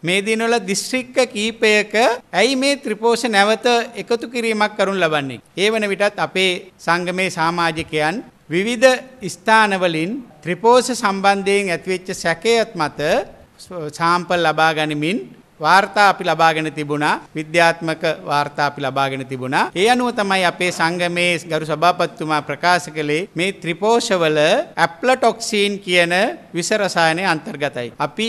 මේ දිනවල දිස්ත්‍රික්ක කීපයක ඇයි මේ ත්‍රිපෝෂ නැවත එකතු කිරීමක් කරනු ලබන්නේ? ඒ වන විටත් අපේ සංගමේ සමාජිකයන් විවිධ ස්ථානවලින් ත්‍රිපෝෂ සම්බන්ධයෙන් ඇතිවෙච්ච සැකයත් මත සාම්පල් ලබා ගනිමින් වාර්තා අපි ලබාගෙන තිබුණා. විද්‍යාත්මක වාර්තා අපි ලබාගෙන තිබුණා. ඒ අනුව තමයි අපේ සංගමේ ගරු සභාපතිතුමා ප්‍රකාශ කළේ මේ ත්‍රිපෝෂවල ඇප්ලටොක්සින් කියන විස රසායනය අන්තර්ගතයි. අපි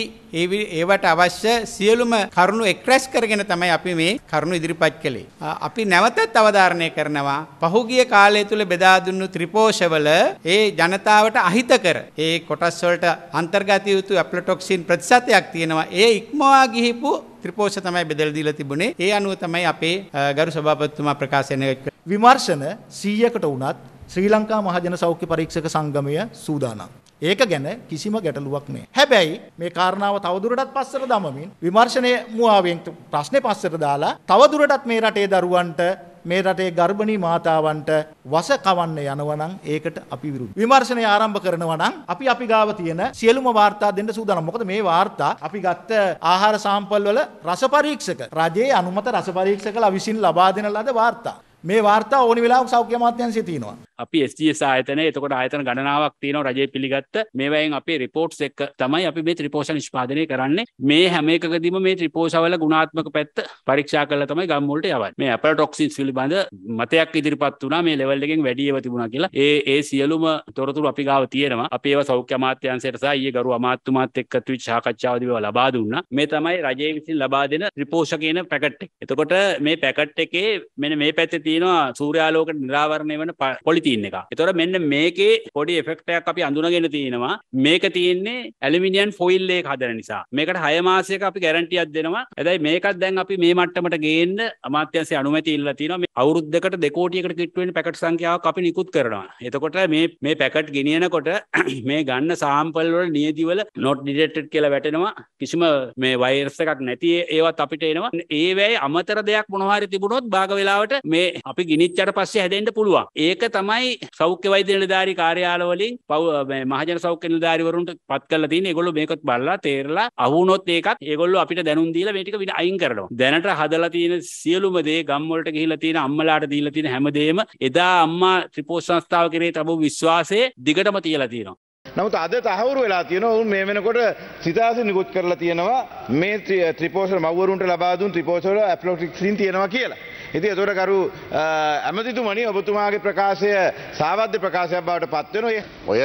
ඒවට අවශ්‍ය සියලුම කරුණු එක්රැස් කරගෙන තමයි අපි මේ කරුණු ඉදිරිපත් කළේ. අපි නැවතත් අවධාරණය කරනවා පහුගිය කාලය තුල බෙදා දුන්නු ත්‍රිපෝෂවල ඒ ජනතාවට අහිතකර ඒ කොටස් වලට අන්තර්ගත යුතු ඇප්ලටොක්සින් ප්‍රතිශතයක් තියෙනවා. ඒ ඉක්මවා ගිහිපු ත්‍රිපෝෂ තමයි බෙදලා දීලා තිබුණේ. ඒ අනුව තමයි අපේ ගරු සභාපතිතුමා ප්‍රකාශනය කළේ. විමර්ශන 100කට වුණත් ශ්‍රී ලංකා මහජන සෞඛ්‍ය පරීක්ෂක සංගමය සූදානම්. ඒක ගැන කිසිම ගැටලුවක් නැහැ. හැබැයි මේ කාරණාව තවදුරටත් පස්සට දමමින් විමර්ශනයේ මුවාවෙන් ප්‍රශ්නේ පස්සට දාලා තවදුරටත් මේ රටේ දරුවන්ට මේ රටේ ගර්භණී මාතාවන්ට වස කවන්න යනවා නම් ඒකට අපි විරුද්ධයි. විමර්ශනය ආරම්භ කරනවා නම් අපි ගාව තියෙන සියලුම වාර්තා දෙන්න සූදානම්. මොකද මේ වාර්තා අපි ගත්ත ආහාර සාම්පල් වල රස පරීක්ෂක රජයේ අනුමත රස පරීක්ෂකලා විසින් ලබා දෙන ලද වාර්තා. මේ වාර්තා ඕනි වෙලාවක සෞඛ්‍ය අමාත්‍යාංශයේ තියෙනවා. අපි SGS ආයතනයේ එතකොට ආයතන ගණනාවක් තියෙනවා රජයේ පිළිගත්ත මේවායින් අපේ රිපෝට්ස් එක්ක තමයි අපි මේ ත්‍රිපෝෂ නිෂ්පාදනය කරන්නේ. මේ හැම එකකදීම මේ ත්‍රිපෝෂවල ගුණාත්මක පැත්ත පරීක්ෂා කරලා තමයි ගම් වලට යවන්නේ. මේ ඇප්ලටොක්සින්ස් පිළිබඳ මතයක් ඉදිරිපත් වුණා මේ ලෙවල් එකෙන් වැඩි ඒවා තිබුණා කියලා. ඒ සියලුම තොරතුරු අපි ගාව තියෙනවා. අපි ඒවා සෞඛ්‍ය අමාත්‍යාංශයට සහ ඊයේ ගරු අමාත්‍යතුමාත් එක්ක ත්‍රිච් සාකච්ඡාවදී ඒවා ලබා දුන්නා. මේ තමයි රජයේ විසින් ලබා දෙන ත්‍රිපෝෂ කියන පැකට් එක. එතකොට මේ පැකට් එකේ මෙන්න මේ පැත්තේ තියෙනවා සූර්යාලෝක නිරාවරණය වෙන පොලිතීන් එක. ඒතකොට මෙන්න මේකේ පොඩි එෆෙක්ට් එකක් අපි අඳුනගෙන තියෙනවා. මේක තියෙන්නේ ඇලුමිනියම් ෆොයිල් එක හදන නිසා. මේකට 6 මාසයක අපි ගැරන්ටියක් දෙනවා. හැබැයි මේකත් දැන් අපි මේ මට්ටමට ගේන්න අමාත්‍යාංශය අනුමැතිය ඉල්ලලා තියෙනවා. මේ අවුරුද්දකට 2 කෝටියකට කිට්ටු වෙන පැකට් සංඛ්‍යාවක් අපි නිකුත් කරනවා. එතකොට මේ පැකට් ගෙනියනකොට මේ ගන්න සාම්පල් වල නියති වල not detected කියලා වැටෙනවා. කිසිම මේ වෛරස් එකක් නැති ඒවත් අපිට එනවා. ඒ වෙයි අමතර දෙයක් මොනවා හරි තිබුණොත් භාග වෙලාවට මේ අපි ගිනිච්චට පස්සේ හැදෙන්න පුළුවන්. ඒක තමයි සෞඛ්‍ය වෛද්‍ය නිලධාරී කාර්යාල වලින් මේ මහජන සෞඛ්‍ය නිලධාරීවරුන්ට පත් කරලා තියෙන්නේ. ඒගොල්ලෝ මේකත් බලලා තේරලා අහුනොත් ඒකත් ඒගොල්ලෝ අපිට දැනුම් දීලා මේ ටික අයින් කරනවා. දැනට හදලා තියෙන සියලුම දේ ගම් වලට ගිහිල්ලා තියෙන අම්මලාට දීලා තියෙන හැමදේම එදා අම්මා ත්‍රිපෝෂ සංස්ථාව කෙරේ තිබු විශ්වාසයේ දිගටම තියලා තියෙනවා. නමුත් අද තහවුරු වෙලා තියෙනවා උන් මේ වෙනකොට සිතාස නිකුත් කරලා තියෙනවා මේ ත්‍රිපෝෂ මව්වරුන්ට ලබා දුන් ත්‍රිපෝෂ වල ඇප්ලොක්සින් තියෙනවා කියලා. ඉතින් ඒතකොට කරු ඇමතිතුමනි ඔබතුමාගේ ප්‍රකාශය සාවද්‍ය ප්‍රකාශයක් බවට පත් වෙනවා. ඔය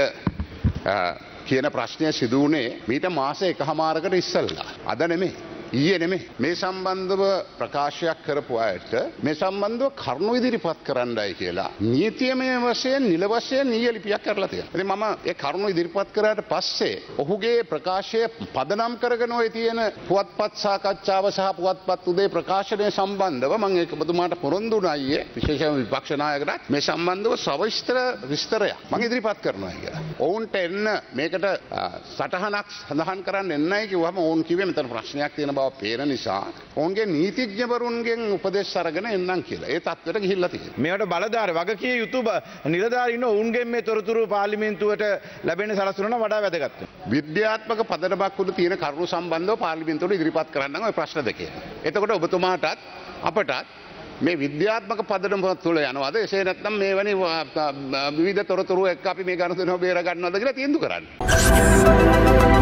කියන ප්‍රශ්නය සිදු වුණේ මීට මාස එකහමාරකට ඉස්සෙල්ලා. අද නෙමෙයි. ඊයේ නෙමෙයි. මේ සම්බන්ධව ප්‍රකාශයක් කරපු අයට මේ සම්බන්ධව කරුණු ඉදිරිපත් කරන්නයි කියලා නීතියමය වශයෙන් නිල වශයෙන් නීය ලිපියක් කරලා තියෙනවා. ඉතින් මම ඒ කරුණු ඉදිරිපත් කරාට පස්සේ ඔහුගේ ප්‍රකාශය පදනම් කරගෙන ඔය තියෙන පුවත්පත් සාකච්ඡාව සහ පුවත්පත් උදේ ප්‍රකාශනය සම්බන්ධව මම ඒක ඔබතුමාට පොරොන්දු වුණා ඊයේ විශේෂයෙන්ම විපක්ෂ නායකයාට මේ සම්බන්ධව සවිස්තර විස්තරයක් මම ඉදිරිපත් කරනවා කියලා. ඔවුන්ට එන්න මේකට සටහනක් සඳහන් කරන්න එන්නයි කිව්වම ඔවුන් කිව්වේ මෙතන ප්‍රශ්නයක් තියෙන බව පේන නිසා ඔවුන්ගේ නීතිඥවරුන්ගෙන් උපදෙස් අරගෙන එන්නම් කියලා. ඒ තත්ත්වයට ගිහිල්ලා තියෙනවා. මේවට බලධාර වගකිය යුතු නිලධාරීන් ඔවුන්ගෙන් මේ තොරතුරු පාර්ලිමේන්තුවට ලැබෙන සලසන වඩා වැදගත්. විද්‍යාත්මක පදනමක් උඩ තියෙන කරුණු සම්බන්ධව පාර්ලිමේන්තුවට ඉදිරිපත් කරන්න ඔය ප්‍රශ්න දෙකේ. එතකොට ඔබතුමාටත් අපටත් මේ විද්‍යාත්මක පදනම තුළ යනවාද එසේ නැත්නම් මේ වැනි විවිධ තොරතුරු එක්ක අපි මේ ගනුදෙනුව බේර ගන්නවද කියලා තීන්දුව කරන්න.